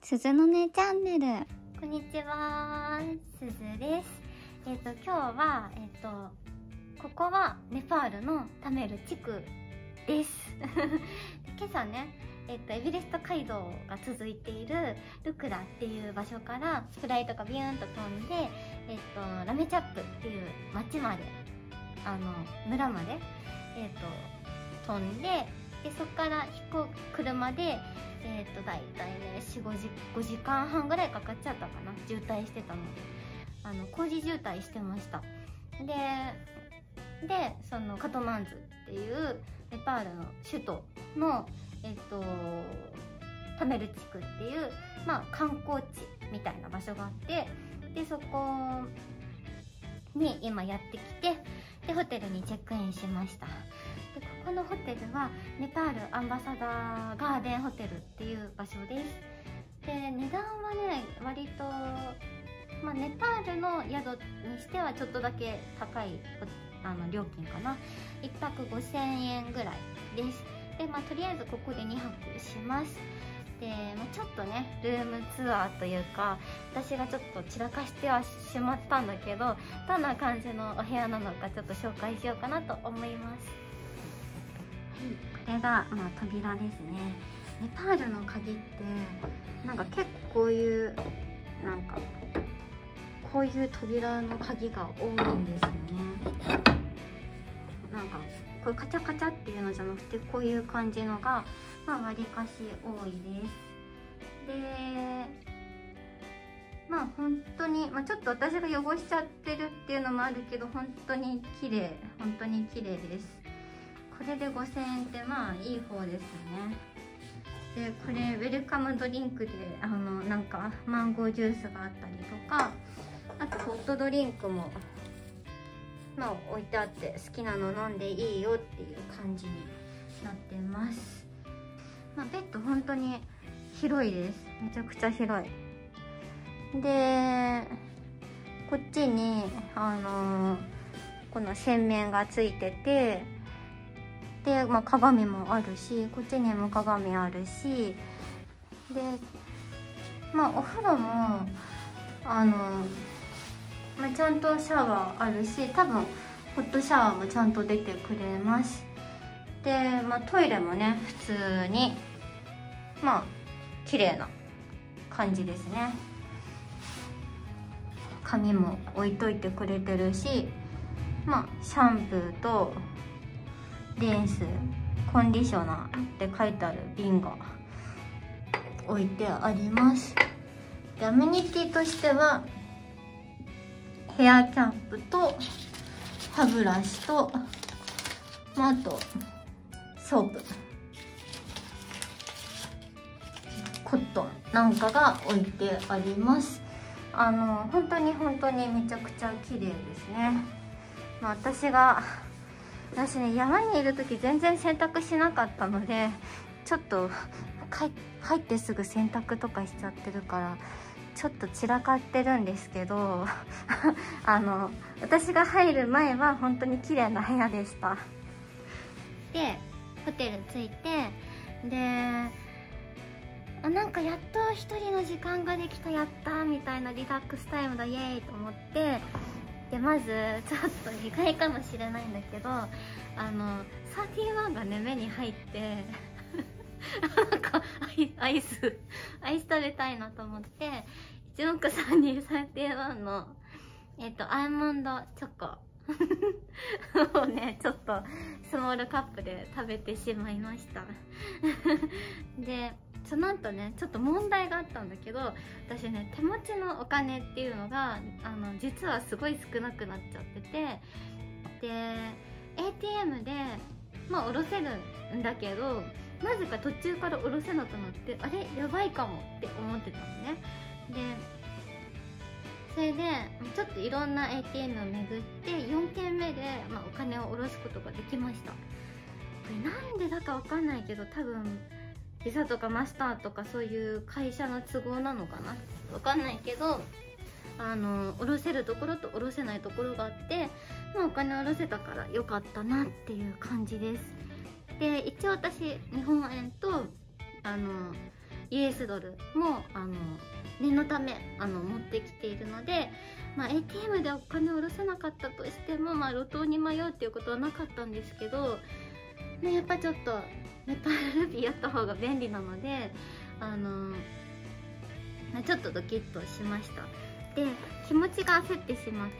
鈴の音チャンネル。 こんにちは、すずです。今日はここはネパールのタメル地区です。今朝ね、エベレスト街道が続いているルクラっていう場所からフライトがビューンと飛んで、ラメチャップっていう町まで、村まで、飛んで、そこから車でだいたいね5時間半ぐらいかかっちゃったかな。渋滞してたので、工事渋滞してました。でそのカトマンズっていうネパールの首都のタメル地区っていう、観光地みたいな場所があって、でそこに今やってきて、でホテルにチェックインしました。でここのホテルはネパールアンバサダーガーデンホテルっていう場所です。で値段はね割と、ネパールの宿にしてはちょっとだけ高い料金かな。1泊5000円ぐらいです。でとりあえずここで2泊します。で、ちょっとねルームツアーというか、私がちょっと散らかしてはしまったんだけど、どんな感じのお部屋なのかちょっと紹介しようかなと思います。これが、扉ですね。ネパールの鍵って結構こういう扉の鍵が多いんですよね。これカチャカチャっていうのじゃなくて、こういう感じのがわりかし多いです。で本当に、ちょっと私が汚しちゃってるっていうのもあるけど、本当に綺麗です。これで5000円っていい方ですよね。でこれウェルカムドリンクでマンゴージュースがあったりとか、あとホットドリンクも置いてあって、好きなの飲んでいいよっていう感じになってます。ベッド本当に広いです。めちゃくちゃ広い。でこっちにこの洗面がついてて、で、鏡もあるし、こっちにも鏡あるし、でお風呂もちゃんとシャワーあるし、多分ホットシャワーもちゃんと出てくれます。で、トイレもね普通に綺麗な感じですね。髪も置いといてくれてるし、シャンプーとリンス、コンディショナーって書いてある瓶が置いてあります。でアメニティとしてはヘアキャップと歯ブラシと、あとソープ、コットンなんかが置いてあります。本当にめちゃくちゃ綺麗ですね。私ね、山にいる時全然洗濯しなかったので、ちょっと入ってすぐ洗濯とかしちゃってるからちょっと散らかってるんですけど私が入る前は本当に綺麗な部屋でした。でホテル着いて、でやっと一人の時間ができた、やったみたいなリラックスタイムだイエーイと思って、でまずちょっと意外かもしれないんだけど、31がね目に入ってアイス食べたいなと思って、一目散に31のアーモンドチョコをねちょっとスモールカップで食べてしまいましたでその後ねちょっと問題があったんだけど、私ね手持ちのお金っていうのが実はすごい少なくなっちゃってて、で ATM で下ろせるんだけど、なぜか途中から下ろせなくなって、あれやばいかもって思ってたのね。でそれでちょっといろんな ATM を巡って4軒目で、お金を下ろすことができました。これなんでだかわかんないけど、多分ビザとかマスターとかそういう会社の都合なのかな、わかんないけど下ろせるところと下ろせないところがあって、お金下ろせたからよかったなっていう感じです。で一応私日本円と US ドルも念のため持ってきているので、ATM でお金を下ろせなかったとしても、路頭に迷うっていうことはなかったんですけど、ね、やっぱちょっとネパールルピーやった方が便利なのでちょっとドキッとしました。で気持ちが焦ってしまって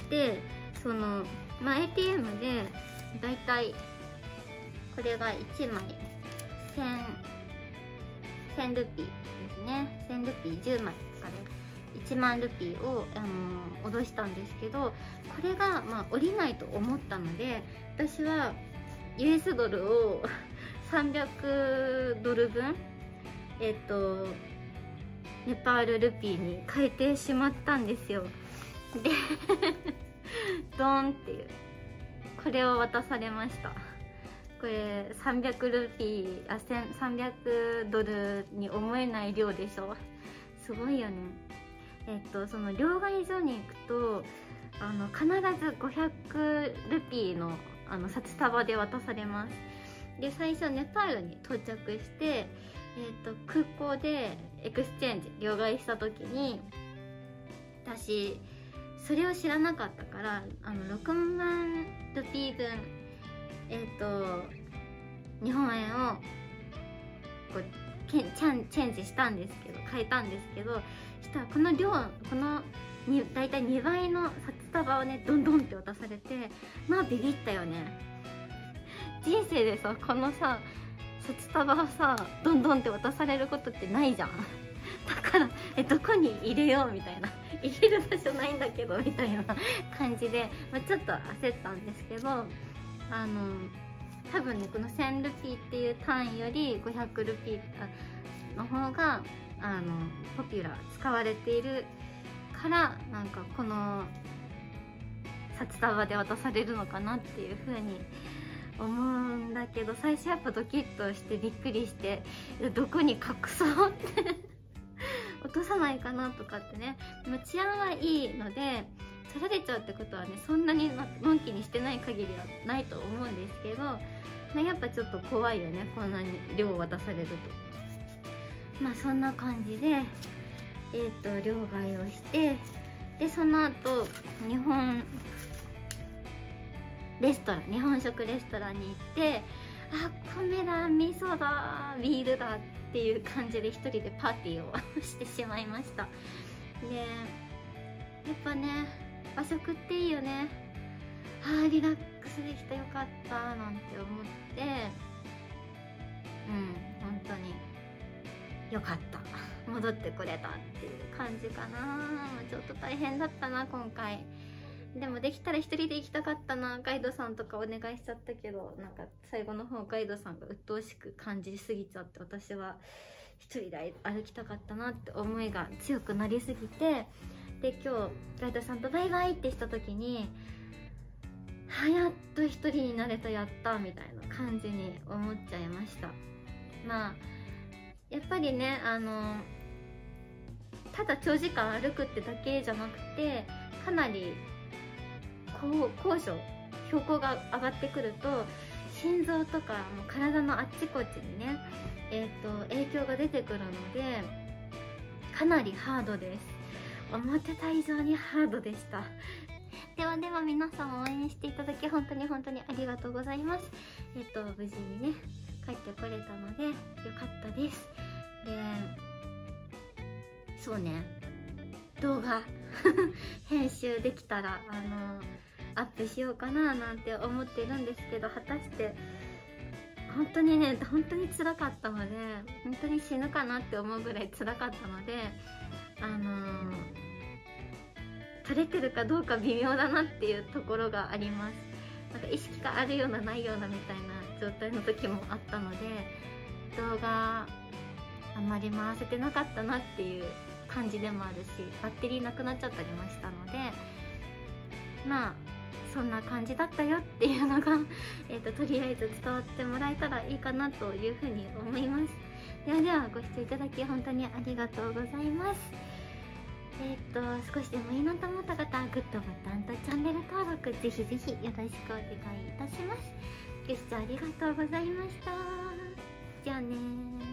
、ATM でだいたいこれが1枚1000ルピーですね。1000ルピー10枚とかで1万ルピーを下ろしたんですけど、これが降りないと思ったので、私は US ドルを300ドル分ネパールルピーに変えてしまったんですよ。でドーンっていうこれを渡されました。これ300ルピー300ドルに思えない量でしょ。すごいよね。その両替所に行くと必ず500ルピーの札束で渡されます。で最初ネパールに到着して、空港でエクスチェンジ両替した時に、私それを知らなかったから6万ルピー分日本円をこうチェンジしたんですけど、変えたんですけど、したらこのだいたい2倍の札束をねどんどんって渡されて、ビビったよね。人生でさこのさ札束をさどんどんって渡されることってないじゃん。だからどこに入れようみたいな、入れる場所ないんだけどみたいな感じで、ちょっと焦ったんですけど、多分ねこの1000ルピーっていう単位より500ルピーの方がポピュラー使われているから、なんかこの札束で渡されるのかなっていう風に思うんだけど、最初やっぱドキッとしてびっくりして、どこに隠そうって落とさないかなとかってね。治安はいいので取られちゃうってことはねそんなにのんきにしてない限りはないと思うんですけど、やっぱちょっと怖いよね、こんなに量を渡されると。そんな感じで両替をして、でその後日本食レストランに行って、米だ味噌だビールだっていう感じで一人でパーティーをしてしまいました。でやっぱね和食っていいよね。リラックスできてよかったなんて思って、本当によかった、戻ってこれたっていう感じかな。ちょっと大変だったな今回。でもできたら一人で行きたかったな。ガイドさんとかお願いしちゃったけど、なんか最後の方ガイドさんが鬱陶しく感じすぎちゃって、私は一人で歩きたかったなって思いが強くなりすぎて、で今日ガイドさんとバイバイってした時に、やっと一人になれた、やったみたいな感じに思っちゃいました。やっぱりねただ長時間歩くってだけじゃなくて、かなり高所標高が上がってくると心臓とかもう体のあっちこっちにね、影響が出てくるので、かなりハードです。思ってた以上にハードでした。ではでは皆さん応援していただき本当に本当にありがとうございます。無事にね帰ってこれたのでよかったです。でそうね、動画編集できたらアップしようかななんて思ってるんですけど、果たして本当に辛かったので、本当に死ぬかなって思うぐらい辛かったので、撮れてるかどうか微妙だなっていうところがあります。なんか意識があるようなないようなみたいな状態の時もあったので、動画あんまり回せてなかったなっていう感じでもあるし、バッテリーなくなっちゃったりもしたので、そんな感じだったよっていうのがとりあえず伝わってもらえたらいいかなというふうに思います。ではご視聴いただき本当にありがとうございます。少しでもいいなと思った方はグッドボタンとチャンネル登録ぜひぜひよろしくお願いいたします。ご視聴ありがとうございました。じゃあねー。